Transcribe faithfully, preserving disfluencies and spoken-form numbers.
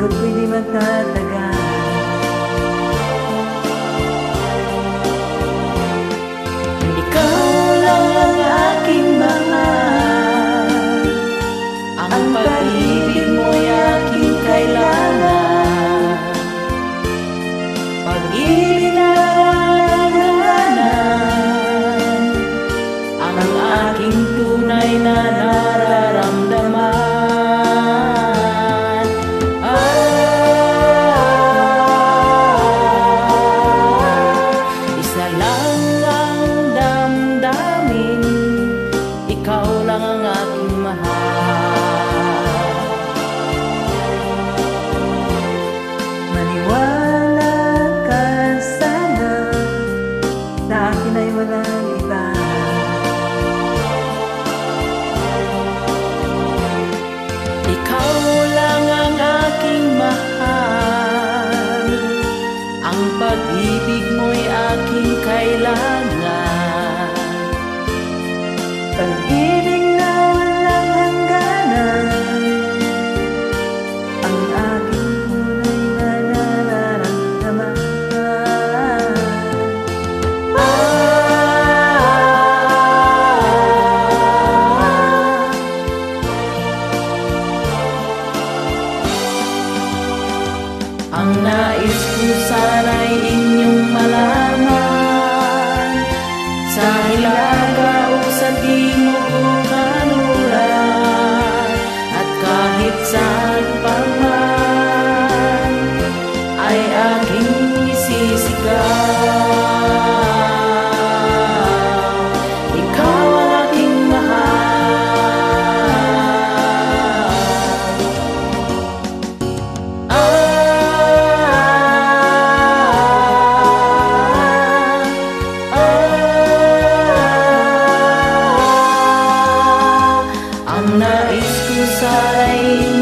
sagot ko'y di magtatagal. Ikaw lang ang aking mahal, ang pag-ibig mo'y aking kailangan. Pag-ibig na walang hangganan, ang aking tunay na nararamdaman. Ah, isa lang ang damdamin, ikaw lang ang aking mahal. Maniwala ka sana, sa akin ay walang iba. Ikaw lang ang aking mahal, ang pag-ibig mo'y aking kailangan. Pag-ibig na walang hangganan, ang aking tunay na nararamdaman. Ang nais ko sana'y inyong malaman, sa hilaga o sa timog o kanluran, at kahit saan pa man ay aking isisigaw. Ikaw ang aking mahal. Ang nais ko sana'y